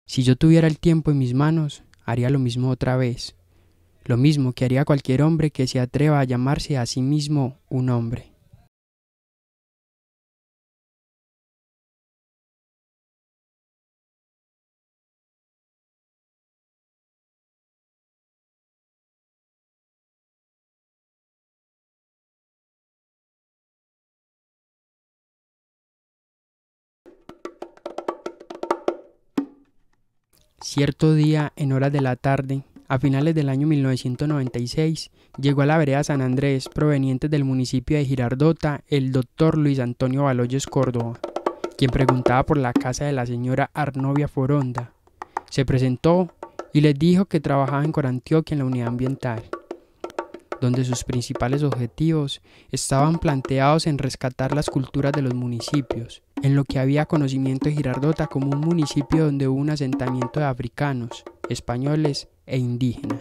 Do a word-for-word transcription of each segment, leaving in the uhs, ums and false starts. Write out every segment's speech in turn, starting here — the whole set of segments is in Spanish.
Si yo tuviera el tiempo en mis manos, haría lo mismo otra vez. Lo mismo que haría cualquier hombre que se atreva a llamarse a sí mismo un hombre. Cierto día, en horas de la tarde, a finales del año mil novecientos noventa y seis, llegó a la vereda San Andrés, proveniente del municipio de Girardota, el doctor Luis Antonio Baloyes Córdoba, quien preguntaba por la casa de la señora Arnovia Foronda. Se presentó y les dijo que trabajaba en Corantioquia en la unidad ambiental, donde sus principales objetivos estaban planteados en rescatar las culturas de los municipios, en lo que había conocimiento de Girardota como un municipio donde hubo un asentamiento de africanos, españoles e indígenas.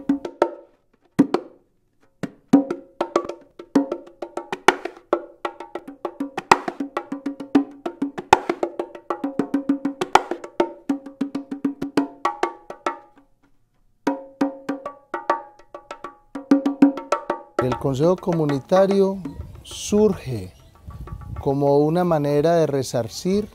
El Consejo Comunitario surge como una manera de resarcir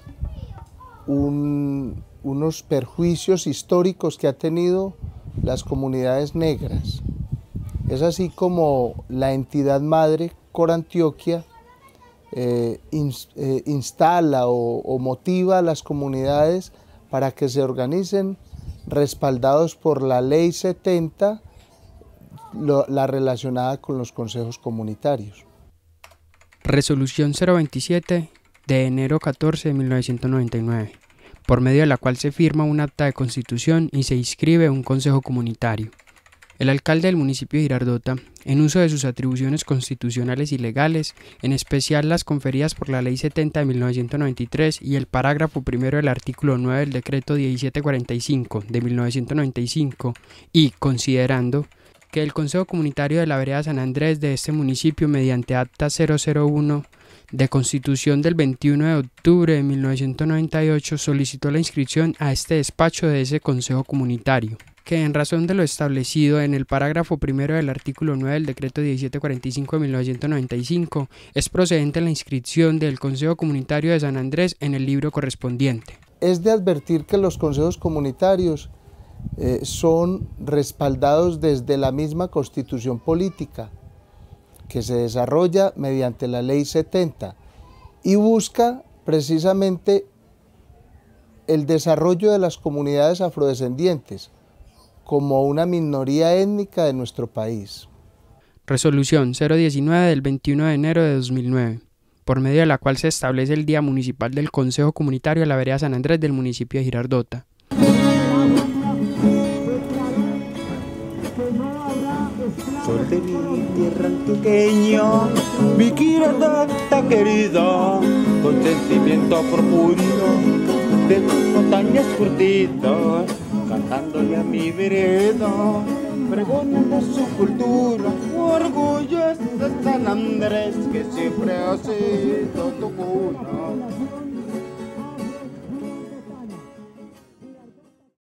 un, unos perjuicios históricos que ha tenido las comunidades negras. Es así como la entidad madre, Corantioquia, eh, in, eh, instala o, o motiva a las comunidades para que se organicen respaldados por la Ley setenta, lo, la relacionada con los consejos comunitarios. Resolución cero veintisiete de enero catorce de mil novecientos noventa y nueve, por medio de la cual se firma un acta de constitución y se inscribe un consejo comunitario. El alcalde del municipio de Girardota, en uso de sus atribuciones constitucionales y legales, en especial las conferidas por la Ley setenta de mil novecientos noventa y tres y el parágrafo primero del artículo nueve del decreto diecisiete cuarenta y cinco de mil novecientos noventa y cinco, y considerando que el Consejo Comunitario de la vereda San Andrés de este municipio, mediante acta cero cero uno de Constitución del veintiuno de octubre de mil novecientos noventa y ocho, solicitó la inscripción a este despacho de ese Consejo Comunitario, que en razón de lo establecido en el parágrafo primero del artículo nueve del decreto diecisiete cuarenta y cinco de mil novecientos noventa y cinco, es procedente la inscripción del Consejo Comunitario de San Andrés en el libro correspondiente. Es de advertir que los consejos comunitarios Eh, son respaldados desde la misma Constitución Política, que se desarrolla mediante la Ley setenta y busca precisamente el desarrollo de las comunidades afrodescendientes como una minoría étnica de nuestro país. Resolución cero diecinueve del veintiuno de enero de dos mil nueve, por medio de la cual se establece el Día Municipal del Consejo Comunitario de la vereda San Andrés del municipio de Girardota. Sol de mi tierra antioqueña, mi Girardota querida, con sentimiento profundo de tus montañas curtidas, cantándole a mi vereda, pregonando su cultura, orgullosa de San Andrés, que siempre ha sido tu cuna.